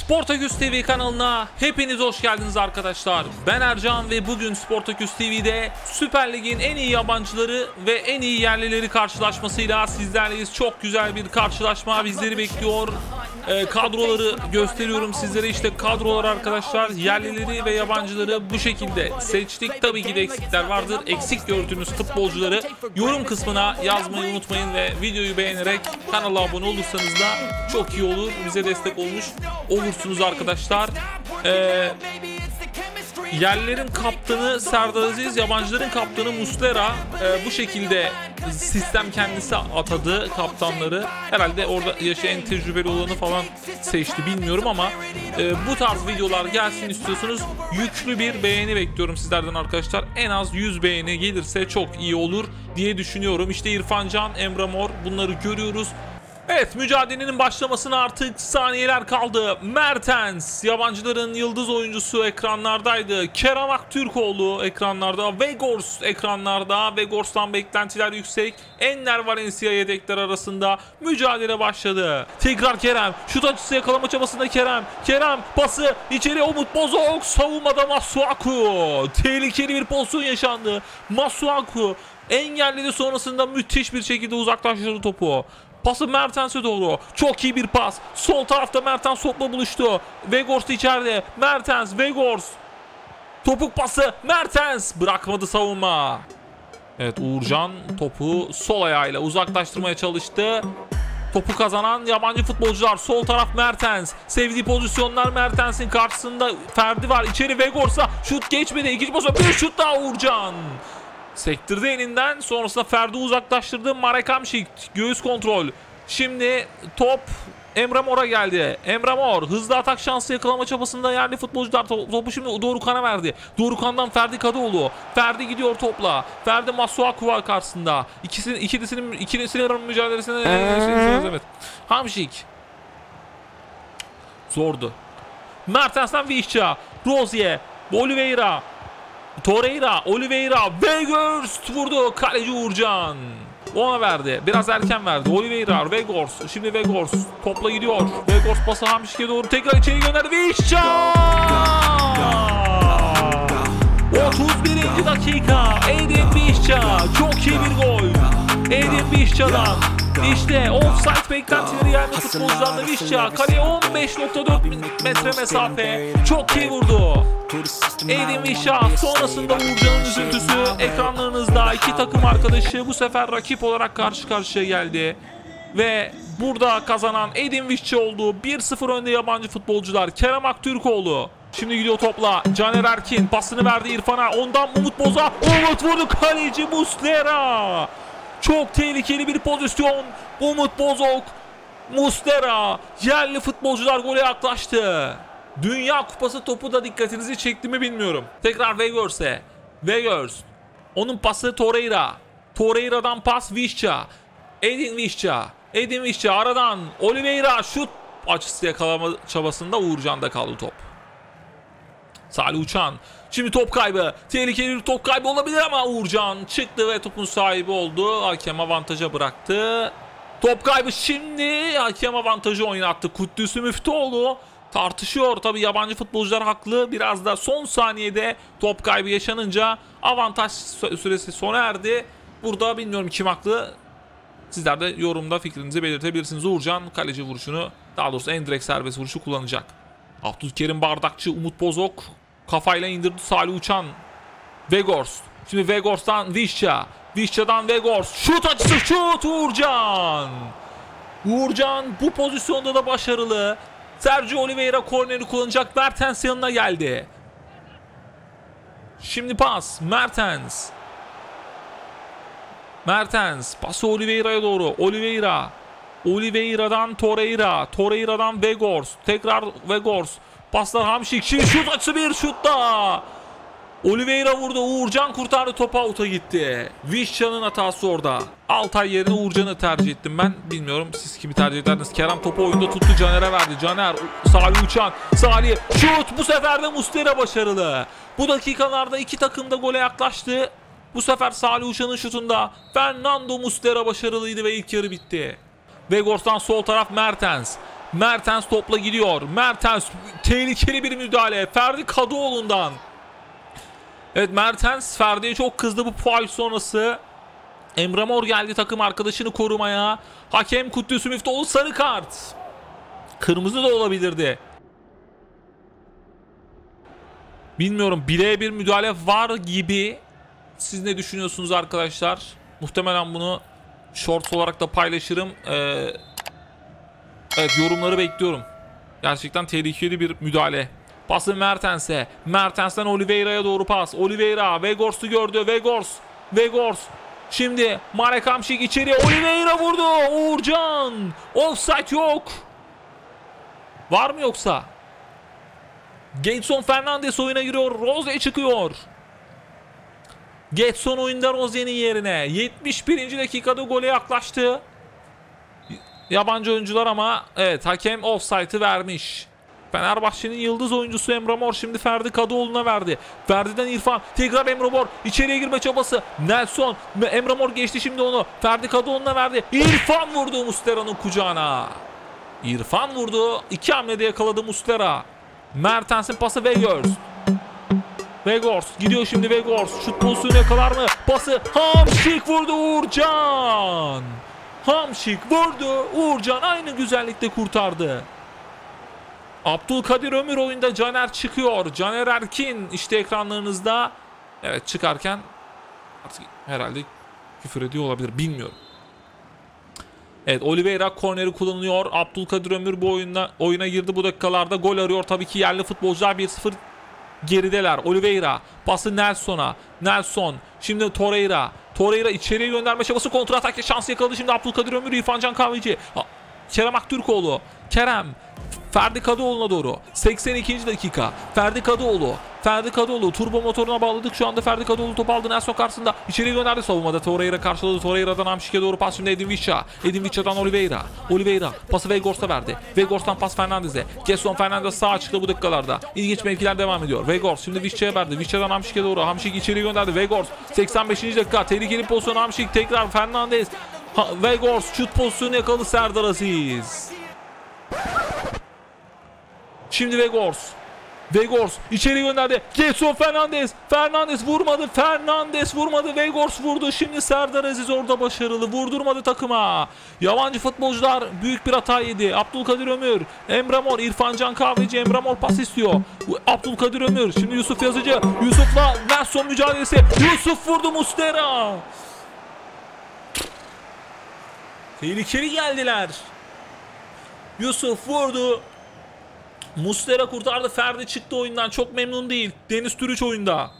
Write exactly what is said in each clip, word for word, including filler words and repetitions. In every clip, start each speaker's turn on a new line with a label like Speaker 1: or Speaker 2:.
Speaker 1: Sportaküs T V kanalına hepiniz hoş geldiniz arkadaşlar. Ben Ercan ve bugün Sportaküs T V'de Süper Lig'in en iyi yabancıları ve en iyi yerlileri karşılaşmasıyla sizlerleyiz. Çok güzel bir karşılaşma bizleri bekliyor. E, kadroları gösteriyorum sizlere. İşte kadrolar arkadaşlar. Yerlileri ve yabancıları bu şekilde seçtik. Tabii ki de eksikler vardır. Eksik gördüğünüz futbolcuları yorum kısmına yazmayı unutmayın ve videoyu beğenerek kanala abone olursanız da çok iyi olur. Bize destek olmuş olursunuz arkadaşlar. Eee Yerlilerin kaptanı Serdar Aziz, yabancıların kaptanı Muslera. Ee, bu şekilde sistem kendisi atadı kaptanları. Herhalde orada yaşayan en tecrübeli olanı falan seçti, bilmiyorum ama e, bu tarz videolar gelsin istiyorsunuz. Yüklü bir beğeni bekliyorum sizlerden arkadaşlar. En az yüz beğeni gelirse çok iyi olur diye düşünüyorum. İşte İrfan Can, Emre Mor, bunları görüyoruz. Evet, mücadelenin başlamasına artık saniyeler kaldı. Mertens, yabancıların yıldız oyuncusu, ekranlardaydı. Kerem Aktürkoğlu ekranlarda. Weghorst ekranlarda. Weghorst'tan beklentiler yüksek. Enner Valencia yedekler arasında mücadele başladı. Tekrar Kerem. Şut açısı yakalama çabasında Kerem. Kerem pası içeri, Umut Bozok. Savunmada Masuaku. Tehlikeli bir pozisyon yaşandı. Masuaku engelledi, sonrasında müthiş bir şekilde uzaklaştırdı topu. Pası Mertens'e doğru. Çok iyi bir pas. Sol tarafta Mertens topla buluştu. Weghorst içeride. Mertens, Weghorst. Topuk pası. Mertens. Bırakmadı savunma. Evet, Uğurcan topu sol ayağıyla uzaklaştırmaya çalıştı. Topu kazanan yabancı futbolcular. Sol taraf Mertens. Sevdiği pozisyonlar Mertens'in karşısında. Ferdi var. İçeri Weghorst'a. Şut geçmedi. İkinci pozisyon. Bir şut daha Uğurcan. Sektirdi elinden, sonrasında Ferdi uzaklaştırdı. Marek Hamšík göğüs kontrol. Şimdi top Emre Mor'a geldi. Emre Mor hızlı atak şansı yakalama çabasında yerli futbolcular topu şimdi Dorukhan'a verdi. Dorukhan'dan Ferdi Kadıoğlu. Ferdi gidiyor topla. Ferdi Masuaku var karşısında. İkisinin ikilisinin ikilisinin mücadelesine evet. Hamšík zordu. Mertens'ten Vişça, Rozier, Oliveira, Torreira, Oliveira, Weghorst vurdu. Kaleci Uğurcan ona verdi. Biraz erken verdi. Oliveira, Weghorst. Şimdi Weghorst topla gidiyor. Weghorst pası Hamšík'e doğru tekrar içeri gönderdi. Vişça! otuz birinci dakika. Edin Vişça. Çok iyi bir gol. Edin Vişça'dan. İşte offside beklentileri yerli futbolcularla Vişça. Kaleye on beş nokta dört metre mesafe. Çok iyi vurdu. Edin Vişça, sonrasında Uğurcan'ın üzüntüsü ekranlarınızda. İki takım arkadaşı bu sefer rakip olarak karşı karşıya geldi. Ve burada kazanan Edin Vişça oldu. bir sıfır önde yabancı futbolcular. Kerem Aktürkoğlu. Şimdi gidiyor topla. Caner Erkin pasını verdi İrfan'a. Ondan Umut Boz'a. Umut vurdu. Kaleci Muslera. Çok tehlikeli bir pozisyon. Umut Bozok. Muslera. Yerli futbolcular gole yaklaştı. Dünya Kupası topu da dikkatinizi çekti mi bilmiyorum. Tekrar Weghorst'e. Weghorst. Onun pası Torreira. Torreira'dan pas Vişça. Edin Vişça. Edin Vişça aradan Oliveira şut açısı yakalama çabasında Uğurcan'da kaldı top. Salih Uçan. Şimdi top kaybı. Tehlikeli bir top kaybı olabilir ama Uğurcan çıktı ve topun sahibi oldu. Hakem avantaja bıraktı. Top kaybı, şimdi hakem avantajı oynattı. Kuddüsü Müftüoğlu tartışıyor. Tabii yabancı futbolcular haklı. Biraz da son saniyede top kaybı yaşanınca avantaj süresi sona erdi. Burada bilmiyorum kim haklı. Sizler de yorumda fikrinizi belirtebilirsiniz. Uğurcan kaleci vuruşunu, daha doğrusu en direkt serbest vuruşu kullanacak. Abdülkerim Bardakçı, Umut Bozok kafayla indirdi. Salih Uçan. Weghorst. Şimdi Weghorst'tan Vişça. Vişça'dan Weghorst. Şut açısı, şut Uğurcan. Uğurcan bu pozisyonda da başarılı. Sergio Oliveira korneri kullanacak. Mertens yanına geldi. Şimdi pas. Mertens. Mertens. Pası Oliveira'ya doğru. Oliveira. Oliveira'dan Torreira. Torreira'dan Weghorst. Tekrar Weghorst. Paslar Hamšík. Şimdi şut açısı, bir şut daha. Oliveira vurdu. Uğurcan kurtardı. Topa out'a gitti. Vişça'nın hatası orada. Altay yerine Uğurcan'ı tercih ettim ben. Bilmiyorum siz kimi tercih ederdiniz. Kerem topu oyunda tuttu. Caner'e verdi. Caner. Salih Uçan. Salih. Şut. Bu sefer de Muslera başarılı. Bu dakikalarda iki takım da gole yaklaştı. Bu sefer Salih Uçan'ın şutunda Fernando Muslera başarılıydı ve ilk yarı bitti. Weghorst'tan sol taraf Mertens. Mertens topla gidiyor. Mertens tehlikeli bir müdahale. Ferdi Kadıoğlu'ndan. Evet, Mertens Ferdi'ye çok kızdı bu faul sonrası. Emre Mor geldi takım arkadaşını korumaya. Hakem Kudüs Müftüoğlu sarı kart. Kırmızı da olabilirdi. Bilmiyorum, bire bir müdahale var gibi. Siz ne düşünüyorsunuz arkadaşlar? Muhtemelen bunu shorts olarak da paylaşırım. Ee, evet, yorumları bekliyorum. Gerçekten tehlikeli bir müdahale. Pası Mertens'e. Mertens'ten Oliveira'ya doğru pas. Oliveira Vegors'u gördü. Vegors. Vegors. Şimdi Marek Hamšík içeriye. Oliveira vurdu. Uğurcan. Offside yok. Var mı yoksa? Gedson Fernandes oyuna giriyor. Rose çıkıyor. Gedson oyunda Rose'nin yerine. yetmiş birinci dakikada gole yaklaştı. Yabancı oyuncular ama evet, hakem offside'ı vermiş. Fenerbahçe'nin yıldız oyuncusu Emre Mor şimdi Ferdi Kadıoğlu'na verdi. Ferdi'den İrfan. Tekrar Emre Mor. İçeriye girme çabası. Nelson. Emre Mor geçti şimdi onu. Ferdi Kadıoğlu'na verdi. İrfan vurdu Muslera'nın kucağına. İrfan vurdu. İki hamlede yakaladı Muslera. Mertens'in pası Vegors. Vegors gidiyor şimdi Vegors. Şut pozisyonu yakalar mı? Pası Hamšík vurdu Uğurcan. Hamšík vurdu. Uğurcan aynı güzellikte kurtardı. Abdülkadir Ömür oyunda. Caner çıkıyor. Caner Erkin işte ekranlarınızda. Evet, çıkarken artık herhalde küfür ediyor olabilir. Bilmiyorum. Evet, Oliveira korneri kullanıyor. Abdülkadir Ömür bu oyuna, oyuna girdi bu dakikalarda. Gol arıyor tabii ki yerli futbolcular. bir sıfır gerideler. Oliveira pası Nelson'a. Nelson şimdi Torreira. Torreira içeriye gönderme çabası, kontra atak şansı yakaladı şimdi Abdülkadir Ömür. İrfan Can Kahveci. Kerem Aktürkoğlu. Kerem. Ferdi Kadıoğlu'na doğru. seksen ikinci dakika. Ferdi Kadıoğlu. Ferdi Kadıoğlu turbo motoruna bağladık. Şu anda Ferdi Kadıoğlu top aldı. Nelson karşısında. İçeriye gönderdi savunmada. Torreira karşıladı. Torreira'dan Hamšík'e doğru pas şimdi Edin Vicha. Edin Vicha'dan Oliveira. Oliveira pası Vegors'a verdi. Vegors'tan pas Fernandes'e. Gedson Fernandes sağa çıktı bu dakikalarda. İlginç mevkiler devam ediyor. Vegors şimdi Vicha'ya verdi. Vicha'dan Hamšík'e doğru. Hamšík içeriye gönderdi. Vegors seksen beşinci dakika. Tehlikeli pozisyon Hamšík. Tekrar Fernandes. Ha, Vegors şut pozisyonu yakaladı Serdar Aziz. Şimdi Vegors. Vegors içeri gönderdi. Gedson Fernandes. Fernandes vurmadı. Fernandes vurmadı. Vegors vurdu. Şimdi Serdar Aziz orada başarılı. Vurdurmadı takıma. Yabancı futbolcular büyük bir hata yedi. Abdülkadir Ömür. Emre Mor. İrfan Can Kahveci. Emre Mor pas istiyor. Abdülkadir Ömür. Şimdi Yusuf Yazıcı. Yusuf'la Nelson mücadelesi. Yusuf vurdu Muslera. Tehlikeli geldiler. Yusuf vurdu. Muslera kurtardı. Ferdi çıktı oyundan. Çok memnun değil. Deniz Türüç oyunda.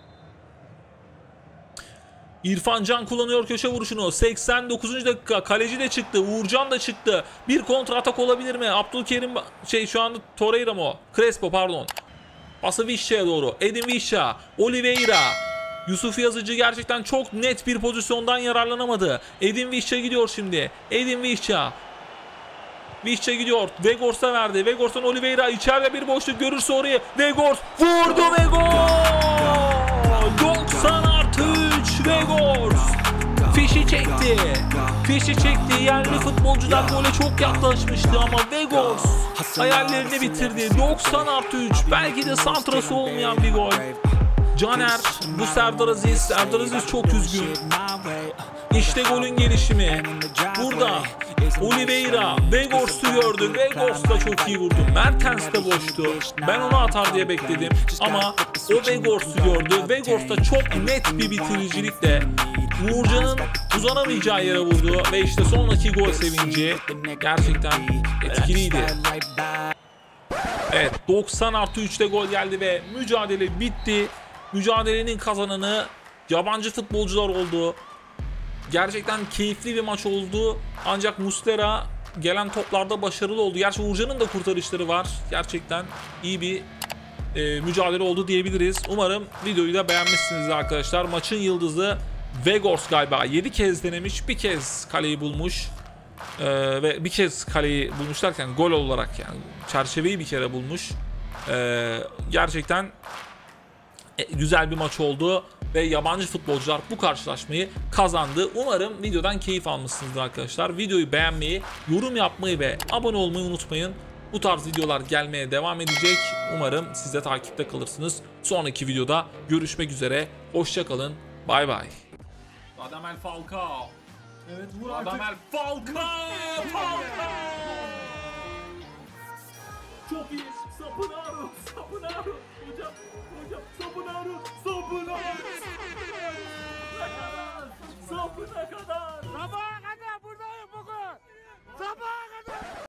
Speaker 1: İrfan Can kullanıyor köşe vuruşunu. seksen dokuzuncu dakika. Kaleci de çıktı. Uğurcan da çıktı. Bir kontra atak olabilir mi? Abdülkerim şey şu anda Torreira mı? Crespo pardon. Pası Vicha'ya doğru. Edin Vicha. Oliveira. Yusuf Yazıcı gerçekten çok net bir pozisyondan yararlanamadı. Edin Vicha gidiyor şimdi. Edin Vicha. Vicha gidiyor. Vegors'a verdi. Vegors'tan Oliveira içeride bir boşluk görürse orayı. Vegors vurdu ve gol! doksan artı üç Vegors. Fişi çekti. Fişi çekti. Yerli futbolcular gole çok yaklaşmıştı ama Vegors hayallerini bitirdi. doksan artı üç. Belki de santrası olmayan bir gol. Caner, bu Serdar Aziz. Serdar Aziz çok üzgün. İşte golün gelişimi. Burada Oliveira Vegors'u gördü. Vegors da çok iyi vurdu. Mertens de boştu. Ben onu atar diye bekledim. Ama o Vegors'u gördü. Vegors da çok net bir bitiricilikle Uğurcan'ın uzanamayacağı yere vurdu. Ve işte sonraki gol sevinci gerçekten etkiliydi. Evet, doksan artı üçte gol geldi ve mücadele bitti. Mücadelenin kazananı yabancı futbolcular oldu. Gerçekten keyifli bir maç oldu. Ancak Muslera gelen toplarda başarılı oldu. Gerçi Uğurcan'ın da kurtarışları var. Gerçekten iyi bir e, mücadele oldu diyebiliriz. Umarım videoyu da beğenmişsinizdir arkadaşlar. Maçın yıldızı Vegors galiba. yedi kez denemiş. Bir kez kaleyi bulmuş. Ee, ve bir kez kaleyi bulmuş derken gol olarak yani çerçeveyi bir kere bulmuş. Ee, gerçekten e, güzel bir maç oldu ve yabancı futbolcular bu karşılaşmayı kazandı. Umarım videodan keyif almışsınızdır arkadaşlar. Videoyu beğenmeyi, yorum yapmayı ve abone olmayı unutmayın. Bu tarz videolar gelmeye devam edecek. Umarım siz de takipte kalırsınız. Sonraki videoda görüşmek üzere. Hoşça kalın. Bay bay. Radamel Falcao.
Speaker 2: Evet vur artık.
Speaker 1: Radamel Falcao. Falcao.
Speaker 2: Çok iyi. Sapınaro. Sapınaro. Hocam. Hocam. Sapınaro. Sapınaro. Sapına kadar. Sapına kadar.
Speaker 3: Sabaha kadar buradayım bugün. Sabaha kadar.